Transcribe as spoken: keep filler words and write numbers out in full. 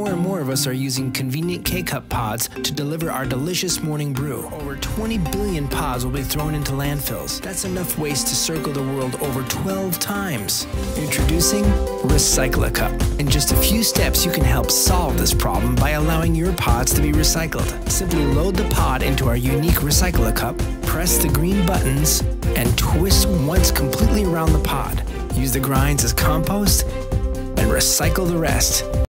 more and more of us are using convenient K-Cup pods to deliver our delicious morning brew. Over twenty billion pods will be thrown into landfills. That's enough waste to circle the world over twelve times. Introducing Recycle-A-Cup. In just a few steps, you can help solve this problem by allowing your pods to be recycled. Simply load the pod into our unique Recycle-A-Cup, press the green buttons, and twist once completely around the pod. Use the grinds as compost and recycle the rest.